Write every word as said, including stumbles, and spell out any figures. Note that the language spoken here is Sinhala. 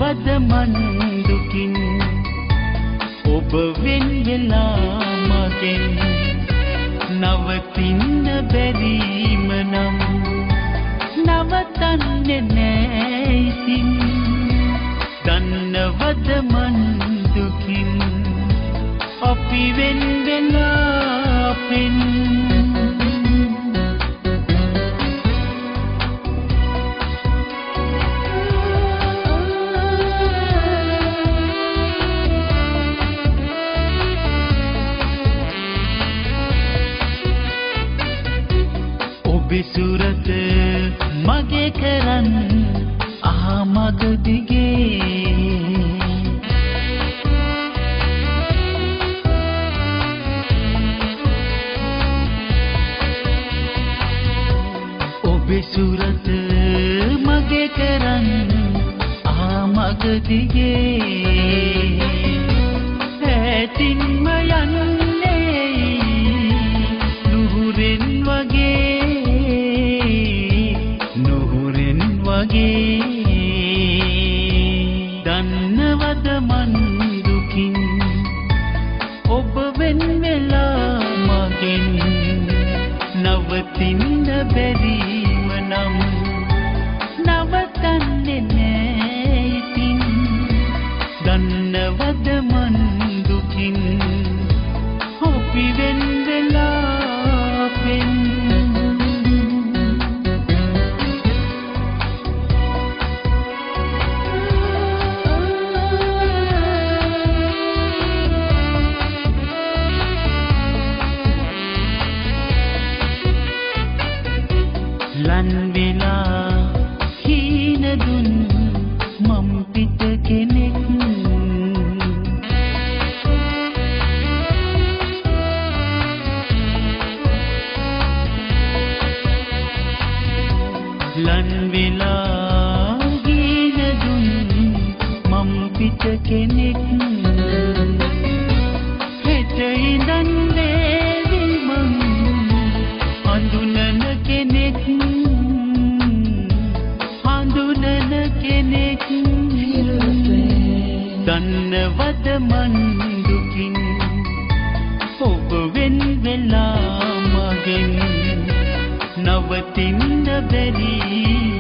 දන්නවද මන් දුකින් ඔබ වෙන් වෙලා මගෙන් නවතින්න බැරිම නම් නවතන්නේ නෑ ඉතින් දන්නවද මන් දුකින් අපි වෙන් වෙලා පෙන් විසුරත මගේ කරන් ආ මග දිගේ ඔබේ සුරත මගේ කරන් ආ මග දිගේ ඇතින්ම යන්නේ නුහුරෙන් වගේ දන්නවද මන් දුකින් ඔබ වෙන් වෙලා මගෙන් නවතින්න බැරිම නම් නවතන්නේ නෑ ඉතින් දන්නවද මන් දුකින් අපි වෙන් වෙලා පෙන් ලන් වෙලා හීන දුන් මම් පිට කෙනෙක් ලන් වෙලා හීන දුන් මම් පිට කෙනෙක් හෙට ඉඳන් වේවි මං අඳුනන කෙනෙක් දන්නවද මන් දුකින් ඔබ වෙන් වෙලා මගෙන් නවතින්න බැරි